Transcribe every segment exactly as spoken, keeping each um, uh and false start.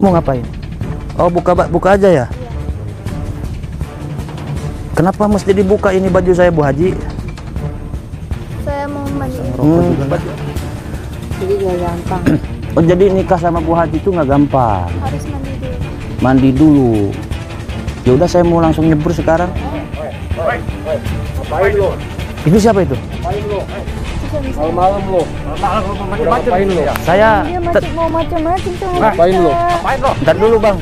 Mau ngapain? Oh, buka buka aja ya? Iya. Kenapa mesti dibuka ini baju saya, Bu Haji? Saya mau mandiin. Hmm. Jadi gak gampang. Oh, jadi nikah sama Bu Haji itu nggak gampang. Harus mandi dulu. Mandi dulu. Ya udah, saya mau langsung nyebur sekarang. Ngapain lo? Itu siapa itu? Ngapain lo? Bisa-bisa. Malam lo. Malam lo ngapain lo? Saya Dia macam mau macam-macam sama Ngapain kita. lo? Ngapain lo? ntar dulu, Bang.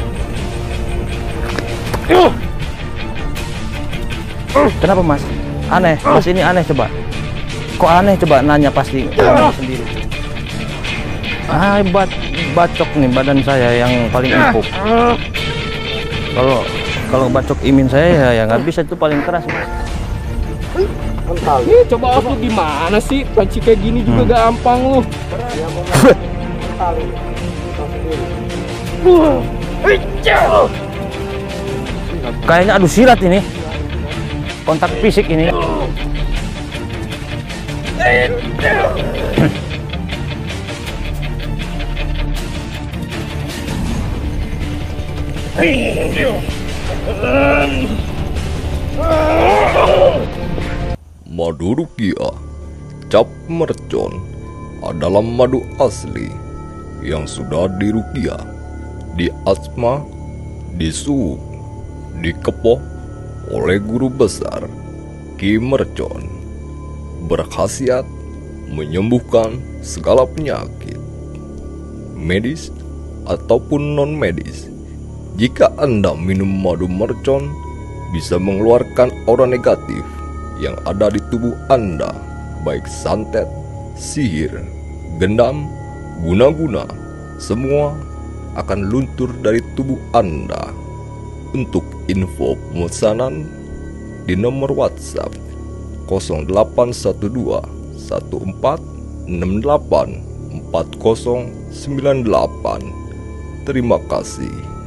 Kenapa, Mas? Aneh, Mas ini aneh coba. Kok aneh coba nanya pasti kamu sendiri. Ah, bat bacok nih badan saya yang paling empuk. Kalau kalau bacok imin saya ya ya nggak bisa, itu paling keras, Mas. Ih, coba aku gimana sih? Panci kayak gini juga gampang lo. Kayaknya adu silat ini. Kontak fisik ini. Madu rukiah cap mercon adalah madu asli yang sudah dirukiah, diasma, disuuk, dikepoh oleh guru besar Ki Mercon, berkhasiat menyembuhkan segala penyakit medis ataupun non medis. Jika Anda minum madu mercon, bisa mengeluarkan aura negatif yang ada di tubuh Anda, baik santet, sihir, gendam, guna-guna, semua akan luntur dari tubuh Anda. Untuk info pemesanan di nomor WhatsApp nol delapan satu dua satu empat enam delapan empat nol sembilan delapan. Terima kasih.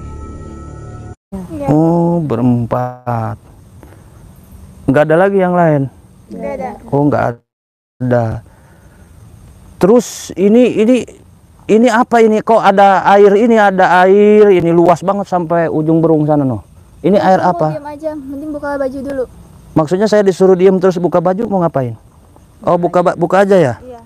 Oh, berempat. Nggak ada lagi yang lain? Nggak ada. Oh, nggak ada. Terus ini ini ini apa ini? Kok ada air ini? Ada air ini luas banget sampai ujung Berung sana, noh. Ini air Mau apa? diam aja, mending buka baju dulu. Maksudnya saya disuruh diam terus buka baju, mau ngapain? Oh, buka buka aja ya? Iya.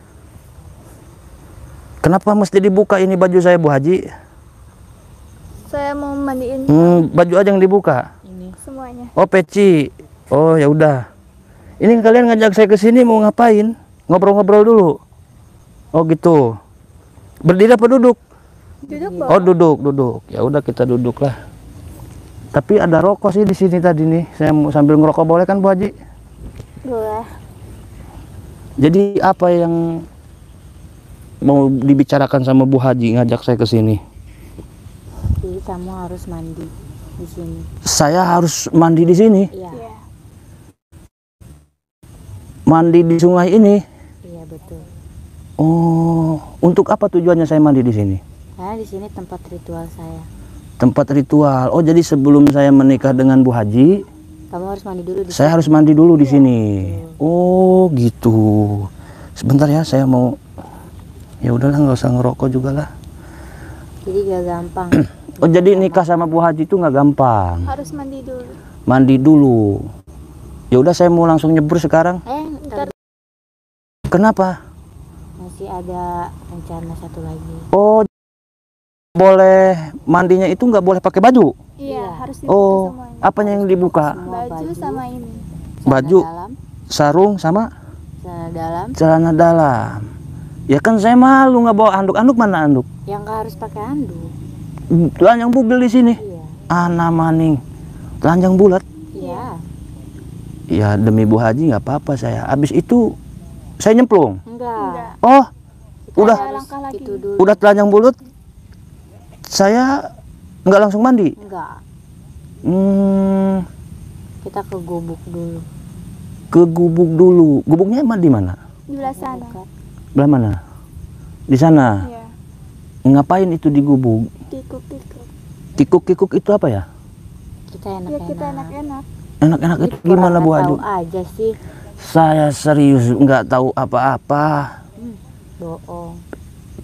Kenapa mesti dibuka ini baju saya, Bu Haji? Saya mau mandiin Hmm, baju aja yang dibuka. Ini semuanya. Oh, peci. Oh, ya udah. Ini kalian ngajak saya ke sini mau ngapain? Ngobrol-ngobrol dulu. Oh, gitu. Berdiri apa duduk? Duduk, Oh, Bang. duduk, duduk. Ya udah, kita duduk lah. Tapi ada rokok sih di sini tadi nih. Saya mau sambil ngerokok, boleh kan, Bu Haji? Boleh. Jadi apa yang mau dibicarakan sama Bu Haji ngajak saya ke sini? jadi kamu harus mandi di sini. Saya harus mandi di sini. Iya, Iya. Mandi di sungai ini. iya betul. Oh, untuk apa tujuannya saya mandi di sini? Karena di sini tempat ritual saya. Tempat ritual. Oh, jadi sebelum saya menikah dengan Bu Haji, Kamu harus mandi dulu di saya sini. harus mandi dulu di sini. Oh, gitu. Sebentar ya, saya mau. Ya udahlah, nggak usah ngerokok juga lah. Jadi gak gampang. Oh, jadi nikah sama Bu Haji itu nggak gampang. Harus mandi dulu. Mandi dulu. Ya udah, saya mau langsung nyebur sekarang. Eh, ntar Kenapa? masih ada rencana satu lagi. Oh, boleh mandinya itu nggak boleh pakai baju. Iya, harus dibuka Oh, semuanya. apanya yang dibuka? Semua Baju sama ini. celana Baju. dalam, Sarung sama celana dalam, celana dalam. Ya kan saya malu nggak bawa anduk. Anduk mana anduk? yang gak harus pakai handuk. Telanjang bugil di sini. Iya, Ana maning. Telanjang bulat. iya, Ya demi Bu Haji nggak apa-apa saya. Habis itu saya nyemplung. enggak. Oh, Kita udah harus langkah lagi. itu dulu. udah telanjang bulat. Saya nggak langsung mandi. Enggak, Hmm, kita ke gubuk dulu. ke gubuk dulu. Gubuknya emang di mana? Di belah sana. Dekat. Belah mana? Di sana. Iya. Ngapain itu di gubuk? Tikuk-tikuk. Kikuk-kikuk itu apa ya? Kita Ya enak-enak. kita enak-enak. Enak-enak itu Ih, gimana, Bu pura-pura Haji? tahu aja sih. Saya serius nggak tahu apa-apa. Bohong.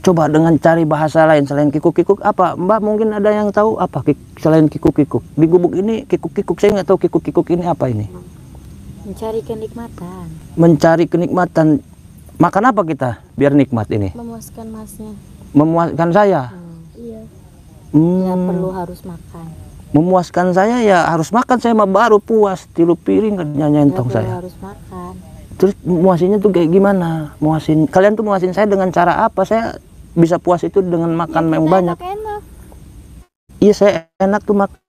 Coba dengan cari bahasa lain selain kikuk-kikuk apa? Mbak mungkin ada yang tahu apa kik, selain kikuk-kikuk? Di gubuk ini kikuk-kikuk, saya nggak tahu kikuk-kikuk ini apa ini. Mencari kenikmatan. Mencari kenikmatan. Makan apa kita biar nikmat ini? Memuaskan masnya. Memuaskan saya. Hmm. Iya. Hmm, Ya perlu harus makan. memuaskan saya ya harus makan, saya mah baru puas tilu piring kerjanya Ya entong perlu saya. harus makan. Terus muasinnya tuh kayak gimana? Muasin kalian tuh muasin saya dengan cara apa? Saya bisa puas itu dengan makan Ya, yang kita banyak. enak-enak. Iya saya enak tuh makan.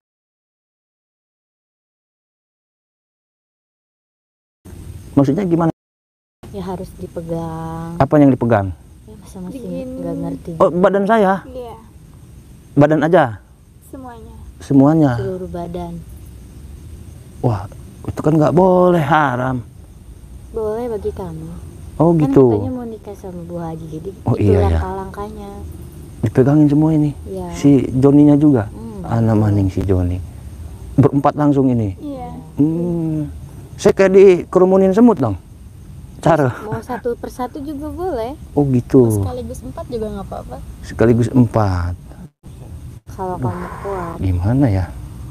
Maksudnya gimana? Ya harus dipegang. Apa yang dipegang? Ya masing-masing Begini. nggak ngerti. Oh badan saya, Iya. badan aja, Semuanya. semuanya. Seluruh badan. Wah itu kan nggak boleh, haram. Boleh bagi kamu. Oh Kan gitu. katanya mau nikah sama Bu Haji, jadi Oh, itu iya, ya. langkah-langkahnya. Dipegangin semua ini. Iya. Si Joninya juga. Hmm, Anak maning si Joni. Berempat langsung ini. Iya. Hmm. Saya kayak dikerumunin semut dong. Cara. Mau satu persatu juga boleh. Oh gitu. Sekaligus empat juga nggak apa-apa. Sekaligus empat. Kalau kamu kuat. Gimana ya?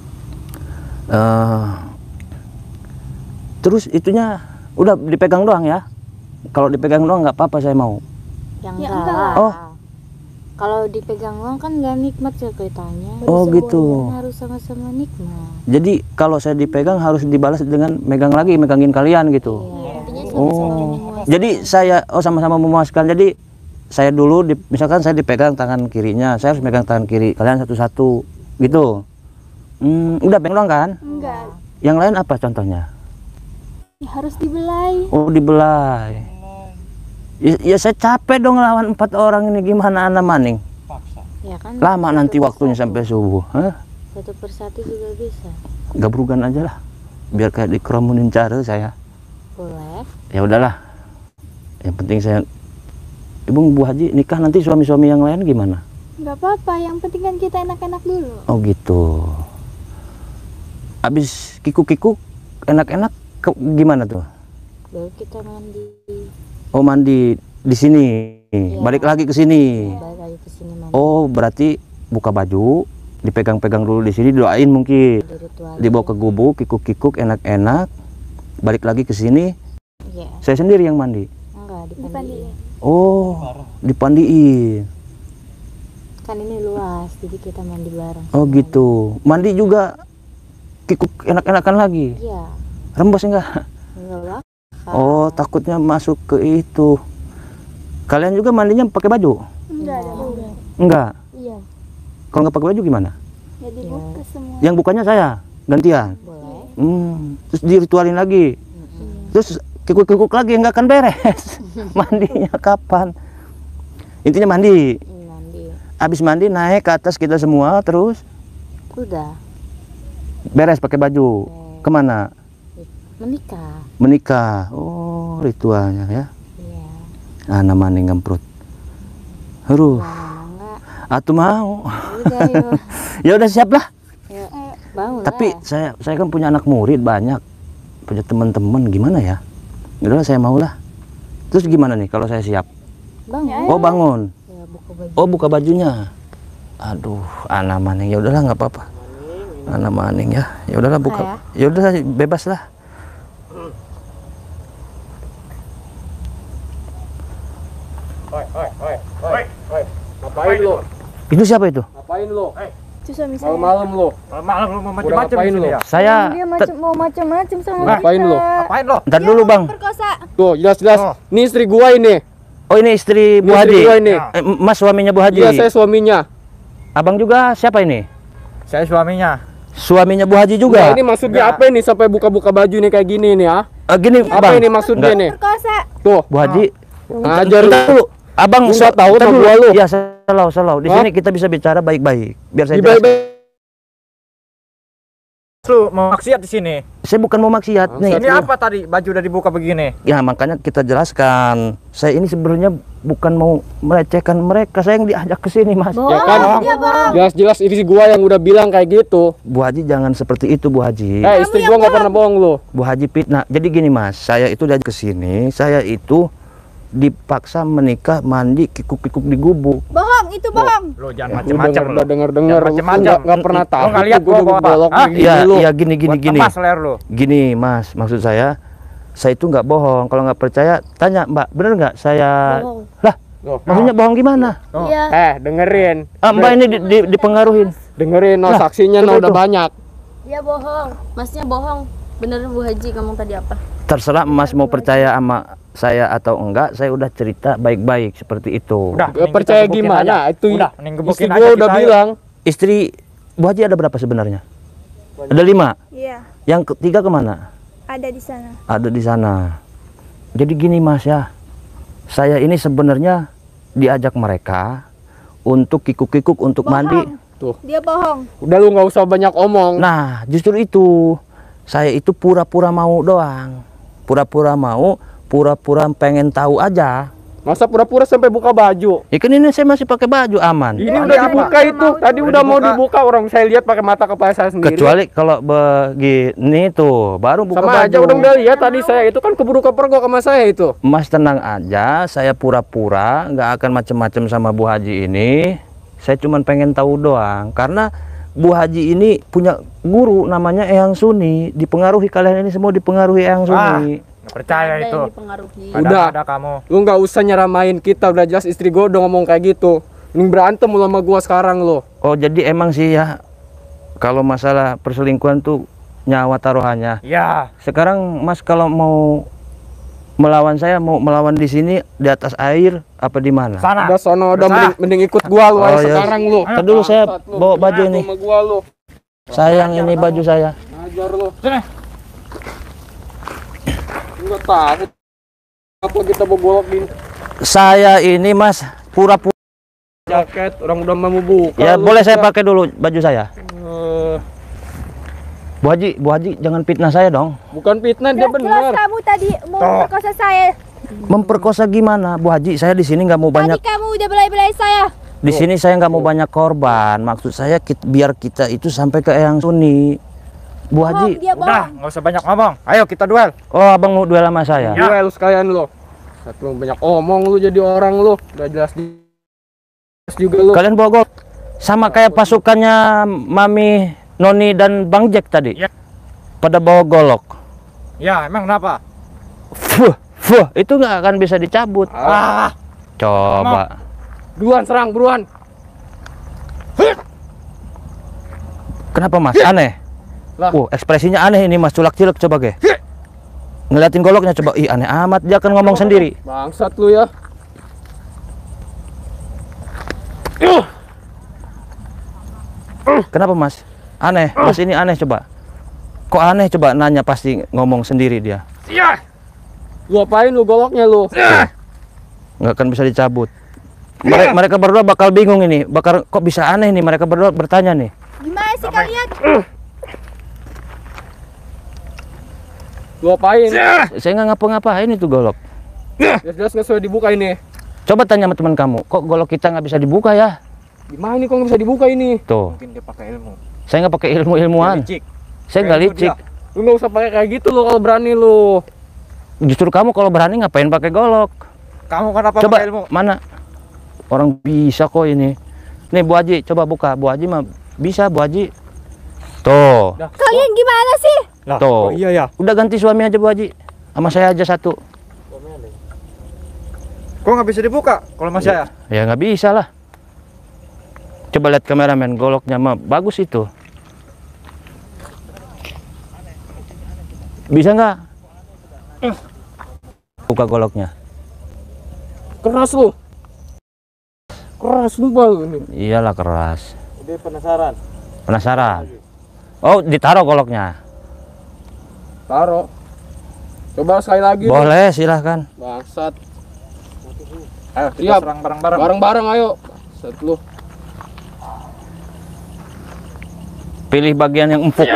Eh, terus itunya udah dipegang doang ya? Kalau dipegang doang nggak apa-apa, saya mau. Yang Ya, enggak enggak lah. Oh. Kalau dipegang uang kan nggak nikmat ceritanya. Oh gitu. Kan harus sama-sama nikmat. Jadi kalau saya dipegang harus dibalas dengan megang lagi, megangin kalian gitu. Iya. Intinya Oh. sama-sama. Jadi saya oh sama-sama memuaskan. Jadi saya dulu di, misalkan saya dipegang tangan kirinya, saya harus megang tangan kiri kalian satu-satu gitu. Hmm, udah pegang doang kan? Enggak. Yang lain apa contohnya? Ya, harus dibelai. Oh dibelai. Ya, ya saya capek dong lawan empat orang ini, gimana anak maning? Ya kan. Lama satu nanti waktunya persatu. sampai subuh. Hah? Satu persatu juga bisa. Gabrugan aja lah. Biar kayak dikerumunin cara saya. Boleh. Ya udahlah. Yang penting saya Ibu Bu Haji nikah nanti suami-suami yang lain gimana? Nggak apa-apa. Yang penting kan kita enak-enak dulu. Oh gitu. Habis kikuk-kikuk enak-enak ke- gimana tuh? Baru kita mandi. Oh mandi di sini. Iya. Balik lagi ke sini. Balik lagi ke sini mandi. Oh berarti buka baju, dipegang-pegang dulu di sini, doain mungkin. Di ritual. Dibawa ke gubuk, kikuk-kikuk enak-enak. Balik lagi ke sini, Iya. saya sendiri yang mandi. Enggak Dipandiin. dipandiin. Oh, dipandiin. Kan ini luas, jadi kita mandi bareng. Oh gitu. Mandi juga kikuk enak-enakan lagi. Iya. Rembes enggak? Enggak lah. Oh, takutnya masuk ke itu. Kalian juga mandinya pakai baju? Enggak ada. Enggak. Enggak. Iya. Kalau nggak pakai baju gimana? Ya dibuka semua. Yang bukanya saya, gantian. Boleh. Hmm, terus diritualin lagi. Terus kikuk-kikuk lagi, nggak akan beres. Mandinya kapan? Intinya mandi. Ini mandi. Habis mandi naik ke atas kita semua, terus Udah. beres pakai baju. Kemana? Menikah. Menikah. Oh, ritualnya ya. Iya. Anak maning ngemprut. Aduh, Mana enggak? atuh mau. Udah yuk. Ya udah siap lah. Yuk. Bangun Tapi lah. saya saya kan punya anak murid banyak, punya teman-teman, gimana ya? Udah saya mau lah. Terus gimana nih kalau saya siap? Bangun. Oh bangun. Ya buka baju. Oh buka bajunya. Aduh, anak maning ya udahlah nggak apa-apa. Anak maning ya. Ya udahlah buka. Ya udah bebas lah. Oi, oi, oi, oi, oi. Ngapain lo? Itu siapa itu? Ngapain lo? Itu suami saya. Malam-malam lo. Malam lu mau Udah macam-macam ngapain di sini lo? ya? Saya Dia te- macam mau macam-macam sama Ngapain kita. lo? Ngapain lo? ntar dulu bang. Perkosa. Tuh, jelas-jelas. Oh. Ini istri gua ini. Oh ini istri Bu Ini istri Haji. gua ini. Eh, Mas suaminya Bu Haji. Iya, saya suaminya. Abang juga siapa ini? Saya suaminya. Suaminya Bu Haji Nah, juga. ini maksudnya apa ini sampai buka-buka baju nih kayak gini nih, ah? Eh, gini Apa bang. ini maksudnya nih? Perkosa. Tuh, Bu Haji. ngajar Bentar dulu. Abang Lu nggak tahu bentar sama dulu. gua lu? Ya selalu selalu. Di Hah? sini kita bisa bicara baik-baik. Biar saya di jelaskan. baik Lu mau maksiat di sini. Saya bukan mau maksiat nih. Ini apa tadi? Baju udah dibuka begini. Ya makanya kita jelaskan. Saya ini sebenarnya bukan mau melecehkan mereka. Saya yang diajak ke sini, Mas. Ya kan? Iya, Bang. Jelas-jelas istri gua yang udah bilang kayak gitu. Bu Haji jangan seperti itu, Bu Haji. Eh, istri gua nggak pernah bohong lo. Bu Haji fitnah. Jadi gini, Mas. Saya itu diajak ke sini. Saya itu dipaksa menikah, mandi, kikuk-kikuk di gubuk. Bohong, itu bohong. Lo jangan Lu macem-macem udah lo. denger-denger, Jangan lu macem-macem. nggak pernah tahu. Lo nggak lihat gua bawa apa? golok Hah? begini Iya, lu. iya gini gini Buat gini. lemas leher lo. Gini, Mas, maksud saya saya itu nggak bohong. Kalau nggak percaya, tanya Mbak, bener nggak saya? Bohong. Lah, Loh. maksudnya bohong gimana? Oh. Iya. Eh, dengerin. Ah, Mbak ini di, di, dipengaruhin. Dengerin, no, Lah, saksinya no, coba udah itu. banyak. Dia bohong. Masnya bohong. Bener Bu Haji ngomong tadi apa? Terserah Mas mau percaya sama saya atau enggak, saya udah cerita baik-baik seperti itu. Udah, Gak mending percaya kita gebukin gimana? aja. Itu Udah, mending gebukin istri aja gua kita, udah ayo. bilang. Istri Bu Haji ada berapa sebenarnya? Ada lima. Iya, Yang ketiga kemana? ada di sana. Ada di sana. Jadi gini Mas ya, saya ini sebenarnya diajak mereka untuk kikuk-kikuk untuk Bohong. mandi. Tuh, Dia bohong. udah lu nggak usah banyak omong. Nah, justru itu saya itu pura-pura mau doang. Pura-pura mau, pura-pura pengen tahu aja. Masa pura-pura sampai buka baju? Ya kan ini saya masih pakai baju aman. Ini Iya, udah iya, dibuka iya. itu. Tadi Udah udah mau dibuka. dibuka, orang saya lihat pakai mata kepala saya sendiri. Kecuali kalau begini tuh baru buka sama baju. aja udah udah lihat tadi saya itu kan keburu kepergok sama saya itu. Mas tenang aja, saya pura-pura nggak akan macem-macem sama Bu Haji ini. Saya cuma pengen tahu doang, karena Bu Haji ini punya guru namanya Eyang Suni. Dipengaruhi, kalian ini semua dipengaruhi Eyang Suni. Nggak percaya Ada itu. yang dipengaruhi. Ada, Udah. ada kamu. Lu nggak usah nyeramain kita, udah jelas istri gue udah ngomong kayak gitu. Mending berantem lu sama gua sekarang lo. Oh jadi emang sih ya, kalau masalah perselingkuhan tuh nyawa taruhannya. Iya. Sekarang Mas kalau mau melawan saya, mau melawan di sini di atas air apa di mana? Sana. Udah sono, udah Udah. mending, mending ikut gua lu aja Oh, iya. sekarang lu. Ntar dulu saya Bangsat lu. bawa baju Ngaku ini. sama gua lu. Sayang ini baju saya. Ngajar lu. Sini. Enggak takut. Apa kita bawa golok di Saya ini Mas pura-pura. jaket, orang udah mau buka. Ya lu boleh saya juga. pakai dulu baju saya. Eh, Bu Haji, Bu Haji jangan fitnah saya dong. bukan fitnah, dia Jelas benar. kamu tadi mau Tuh. perkosa saya. Memperkosa gimana, Bu Haji? Saya di sini nggak mau banyak. Tadi kamu udah belai-belai saya. Di sini saya nggak mau banyak korban. Maksud saya kit- biar kita itu sampai ke Eyang Suni. Bu Bohong, Haji. dia Udah, bohong. nggak usah banyak ngomong. Ayo kita duel. Oh abang mau duel sama saya. Ya. Duel sekalian lu. Satu banyak omong lu jadi orang lu. Udah jelas di jelas juga lu. Kalian bawa gol. Sama kayak pasukannya Mami, Noni dan Bang Jack tadi. Ya. Pada bawa golok. Ya, emang kenapa? Fuh, fuh, itu nggak akan bisa dicabut. Ah, Coba. Buruan serang, buruan. Kenapa Mas? Aneh. Lah. Uh, ekspresinya aneh ini Mas, culak-cilek coba ge. Ngeliatin goloknya coba, ih aneh amat, dia akan ngomong sendiri. Bangsat lu ya. Kenapa Mas? Aneh, Mas ini aneh coba. Kok aneh coba nanya, pasti ngomong sendiri dia. iya. Lu apain lu goloknya lu? Nggak akan bisa dicabut. Mereka, mereka berdua bakal bingung ini, bakal kok bisa aneh nih, mereka berdua bertanya nih. Gimana sih kalian? Lu apain? Saya nggak ngapa-ngapain itu golok. Jelas-jelas nggak sesuai dibuka ini. Coba tanya sama teman kamu, kok golok kita nggak bisa dibuka ya? Gimana nih kok nggak bisa dibuka ini? Tuh, Mungkin dia pakai ilmu. saya nggak pakai ilmu-ilmuwan. Licik. Saya nggak Ilmu licik. dia. Lu nggak usah pakai kayak gitu lu kalau berani lu. Justru kamu kalau berani ngapain pakai golok? Kamu kenapa Coba pakai ilmu? mana? Orang bisa kok ini. Nih Bu Haji, coba buka. Bu Haji mah bisa Bu Haji. Tuh, Kalian gimana sih? Lah, Tuh. oh iya ya. udah ganti suami aja Bu Haji. Sama saya aja satu. Kok nggak bisa dibuka kalau mas saya? Ya nggak bisa lah. Coba lihat kameramen, goloknya mah bagus itu. Bisa nggak? Buka goloknya. Keras lu. Keras lu bal ini. Iyalah keras. Dia penasaran. Penasaran? Oh, ditaruh goloknya. Taruh. Coba sekali lagi. lu. Boleh, silahkan. Bangsat. Ayo kita Siap. serang bareng-bareng. Bareng-bareng ayo. Set lu. Pilih bagian yang empuk.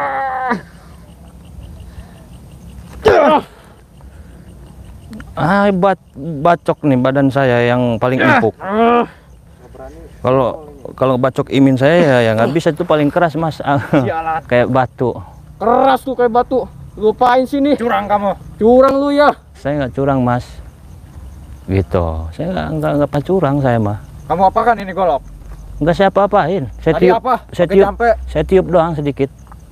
Ah, bat, bacok nih badan saya yang paling empuk. Kalau kalau bacok imin saya ya ya nggak bisa, itu paling keras Mas. Sialan. Kayak batu. Keras tuh kayak batu. Lupain sini. Curang kamu. Curang lu ya. Saya nggak curang Mas. Gitu. Saya nggak nggak nggak pacurang saya mah. Kamu apakan ini golok? Nggak saya apa-apain. Saya Tadi tiup, apa? saya Pakai tiup, campe. saya tiup doang sedikit.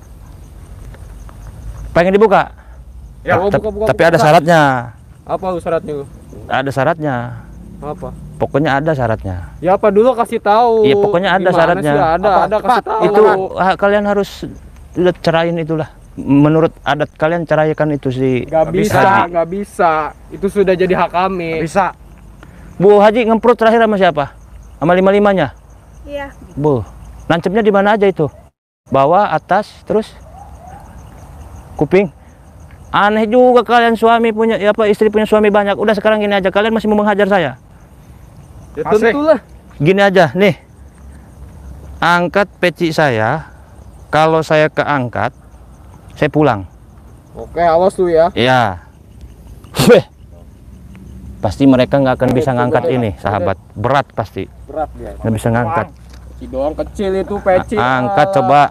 Pengen dibuka? Ya, Oh, Tep- buka, buka, tapi buka, ada buka. syaratnya. Apa lu syaratnya lu? Ada syaratnya. Apa? Pokoknya ada syaratnya. Ya apa dulu kasih tahu. Iya, pokoknya ada Gimana syaratnya. sih? Ada, Apa? ada kasih tahu. Itu ah, kalian harus lihat cerain itulah. Menurut adat kalian ceraikan itu si Gak bisa, Haji. gak bisa. Itu sudah jadi hak kami. Bisa. Bu Haji ngemprut terakhir sama siapa? Sama lima-limanya? Iya. Bu, nancepnya di mana aja itu? Bawah, atas, terus kuping. Aneh juga kalian suami punya, ya apa istri punya suami banyak. Udah sekarang gini aja, kalian masih mau menghajar saya? Ya Masih. tentulah. Gini aja, nih. Angkat peci saya. Kalau saya keangkat, saya pulang. Oke, awas lu ya. Ya. Weh. Pasti mereka nggak akan bisa ngangkat ini, sahabat. Berat pasti. Berat dia. Nggak bisa ngangkat. Si doang kecil itu peci. Angkat Alah. coba.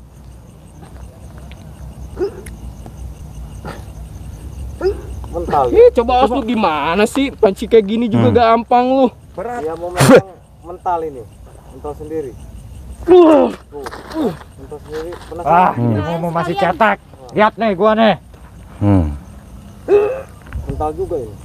Mental. Ih, coba awas lu gimana sih? Panci kayak gini juga Hmm. gampang lu. Berat. Dia mau megang mental ini. Mental sendiri. Uh. Tuh. Mental sendiri. Penasaran. Ah. Ini mau, mau masih cetak. Lihat nih gua nih. Hmm. Mental juga ini.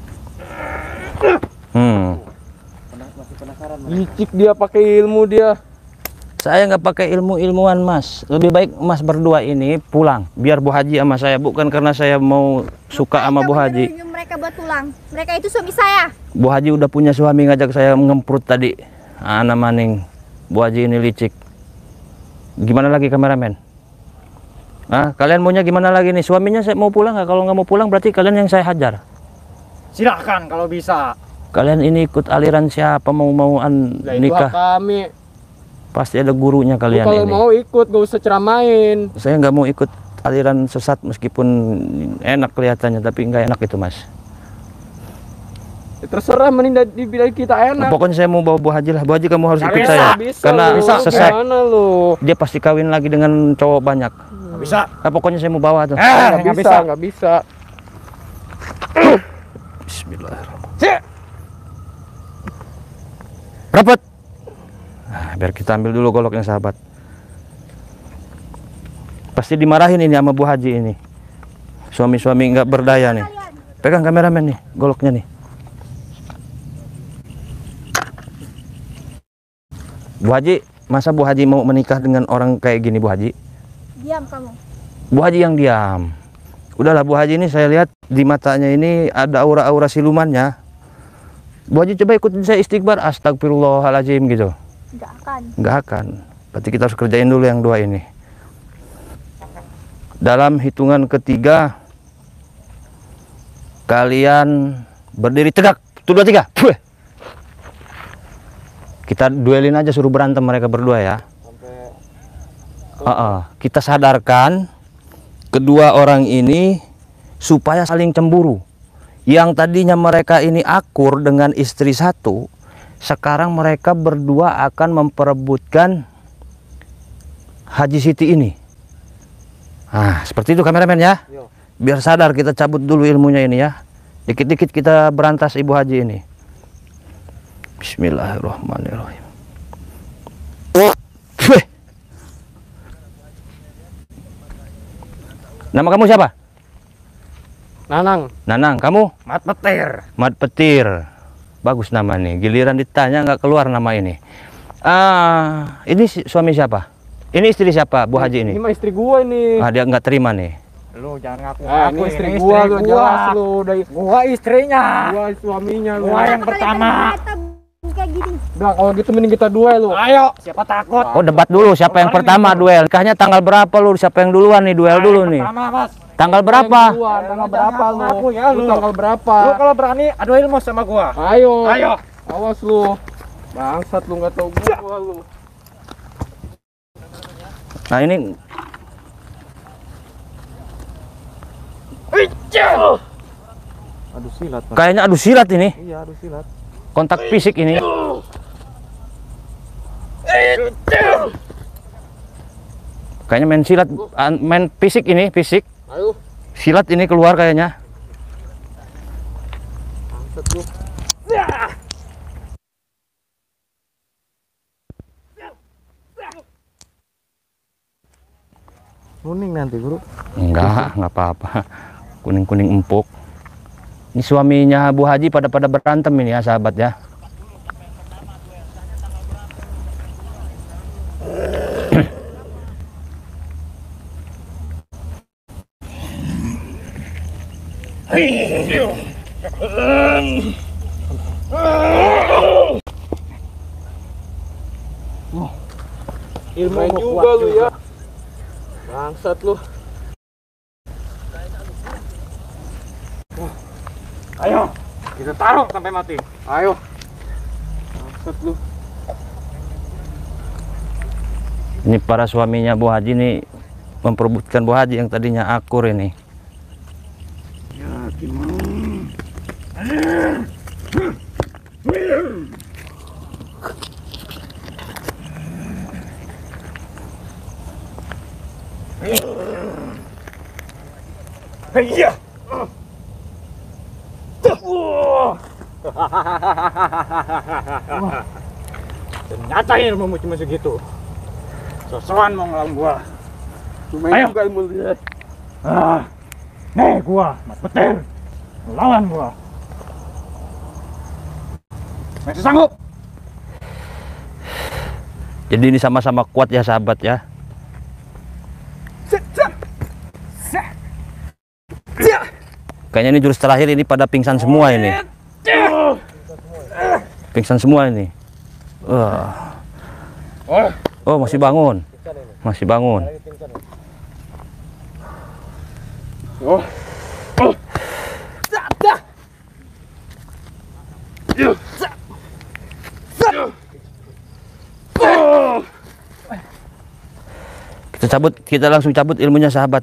Hmm. Pena- Masih penasaran. Mas. Licik dia pakai ilmu dia. Saya nggak pakai ilmu-ilmuan, Mas. Lebih baik Mas berdua ini pulang. Biar Bu Haji sama saya. Bukan karena saya mau suka sama Bu Haji. Mereka buat pulang. Mereka itu suami saya. Bu Haji udah punya suami ngajak saya ngemprut tadi. Ana maning. Bu Haji ini licik. Gimana lagi kameramen? Ah, kalian maunya gimana lagi nih? Suaminya saya mau pulang nggak? Kalau nggak mau pulang berarti kalian yang saya hajar. Silakan kalau bisa. Kalian ini ikut aliran siapa mau-mauan Lah itu hak nikah? kami. Pasti ada gurunya Lu kalian kalau ini. mau ikut gak usah ceramain. Saya nggak mau ikut aliran sesat meskipun enak kelihatannya, tapi nggak enak itu, Mas. Ya, terserah mending da- dibilang kita enak. Pokoknya saya mau bawa Bu Haji lah. Bu Haji kamu harus Nggak ikut bisa, saya. Bisa, Karena lu. sesat. Gimana lu? Dia pasti kawin lagi dengan cowok banyak. Nggak bisa. Nah, pokoknya saya mau bawa tuh. Eh, Nggak nggak bisa, bisa. nggak bisa. Bismillahirrahmanirrahim. Rapat. Nah, biar kita ambil dulu goloknya, sahabat. Pasti dimarahin ini sama Bu Haji ini. Suami-suami nggak berdaya nih. Pegang kameramen nih, goloknya nih. Bu Haji, masa Bu Haji mau menikah dengan orang kayak gini, Bu Haji? Diam kamu. Bu Haji yang diam. Udahlah Bu Haji ini saya lihat di matanya ini ada aura-aura silumannya. Bu Haji coba ikutin saya istighfar, astagfirullahaladzim gitu. Enggak akan. Nggak akan. Berarti kita harus kerjain dulu yang dua ini. Dalam hitungan ketiga, kalian berdiri tegak. Satu, dua, tiga. Puh. Kita duelin aja, suruh berantem mereka berdua ya. Uh -uh. Kita sadarkan kedua orang ini supaya saling cemburu. Yang tadinya mereka ini akur dengan istri satu, sekarang mereka berdua akan memperebutkan Haji Siti ini. Nah, seperti itu kameramen ya. Biar sadar, kita cabut dulu ilmunya ini ya. Dikit-dikit kita berantas Ibu Haji ini. Bismillahirrahmanirrahim. Wih. Nama kamu siapa? Nanang. Nanang, kamu? Mat petir. Mat Petir. Bagus nama nih. Giliran ditanya nggak keluar nama ini. Ah, ini si- suami siapa? Ini istri siapa, Bu Haji ini? Ini mah istri gua ini. Ah, dia nggak terima nih. Lu jangan ngaku. Ah, ini istri gua, lu jelas lu udah Gua istrinya. gua suaminya lu. Gua yang pertama. Kayak gini. Udah kalau gitu mending kita duel lu. Ayo, siapa takut? Oh, debat dulu siapa yang pertama duel. Nikahnya tanggal berapa lu? Siapa yang duluan nih duel dulu nih? Pertama, Mas. Tanggal berapa? Duluan, tanggal berapa lu? Aku ya, Lu lu. tanggal berapa? Lu kalau berani adu ilmu sama gua. Ayo. Ayo. Awas lu. Bangsat lu nggak tahu gua lu. Nah, ini Adu silat, Mas. kayaknya adu silat ini. Iya, adu silat. Kontak fisik ini. Kayaknya main silat, an- main fisik ini, fisik. Ayo. Silat ini keluar kayaknya. Bangsat lu. Kuning nanti guru. Enggak, enggak apa-apa. Kuning-kuning empuk. Ini suaminya Bu Haji pada-pada berantem ini ya sahabat ya. Ilmu juga lu ya. Bangsat lu. Ayo, kita taruh sampai mati. Ayo. Bangsat lu. Ini para suaminya Bu Haji nih memperebutkan Bu Haji yang tadinya akur ini. Iya. Ternyata ilmumu cuma segitu. Sosokan mau ngelawan gua. Cuma Ayo. juga ilmu dia. Ah, nih gua, Mas Petir. Lawan gua. Masih sanggup? Jadi ini sama-sama kuat ya sahabat ya. Kayaknya ini jurus terakhir ini pada pingsan semua ini. Pingsan semua ini. Wah. Oh masih bangun. Masih bangun. Oh. Kita cabut, kita langsung cabut ilmunya sahabat.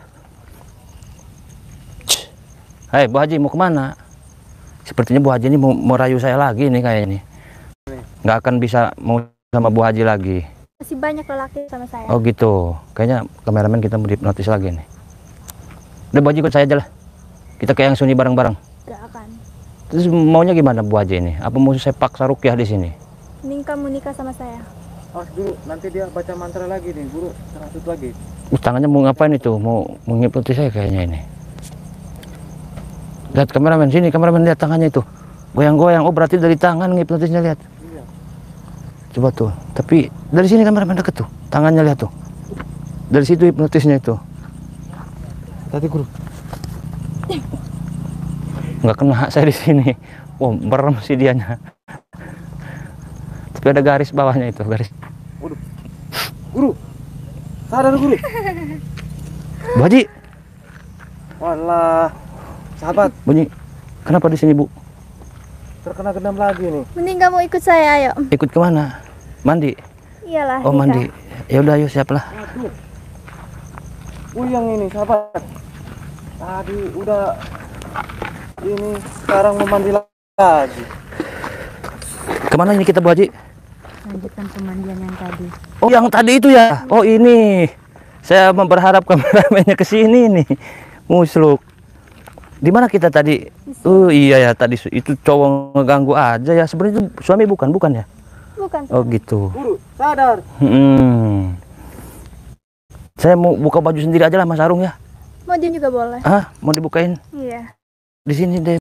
Hei Bu Haji mau kemana? Sepertinya Bu Haji ini mau merayu saya lagi nih kayaknya. Nggak akan bisa mau sama Bu Haji lagi. Masih banyak lelaki sama saya. Oh gitu. Kayaknya kameramen kita mau dihipnotis lagi nih. Udah Bu Haji ikut saya aja lah. Kita ke yang sunyi bareng-bareng. Gak akan. Terus maunya gimana Bu Haji ini? Apa mau saya paksa rukyah di sini? Mending kamu nikah sama saya. Awas dulu, nanti dia baca mantra lagi nih, guru. Terasut lagi. Uh, tangannya mau ngapain itu? Mau menghipnotis saya kayaknya ini. Lihat kameramen sini, kameramen lihat tangannya itu. Goyang-goyang. Oh berarti dari tangan ngipnotisnya, lihat. Iya. Coba tuh. Tapi dari sini kameramen deket tuh. Tangannya lihat tuh. Dari situ hipnotisnya itu. Tadi guru. Nggak kena saya di sini. Wah, merem sih dianya. Tapi ada garis bawahnya itu, garis. Waduh. Guru. Sadar guru. Bu Haji, Walah. Sahabat, bunyi. Kenapa di sini, Bu? terkena gendam lagi nih. Mending kamu ikut saya, ayo. Ikut kemana? Mandi? Iyalah. Oh, nikah. mandi. Ya udah, ayo siap lah. Aduh. Uyang ini, sahabat. Tadi udah ini, sekarang mau mandi lagi. Kemana ini kita, Bu Haji? Lanjutkan pemandian yang tadi. Oh, yang tadi itu ya? Oh, ini. Saya berharap kameramennya ke sini nih. Musluk. Di mana kita tadi? Oh iya ya, tadi itu cowok ngeganggu aja ya. Sebenarnya itu suami bukan, bukan ya? Bukan. Oh gitu. Guru, sadar. Hmm. Saya mau buka baju sendiri aja lah Mas Arung ya. Mau dia juga boleh. Ah, mau dibukain? Iya. Di sini deh.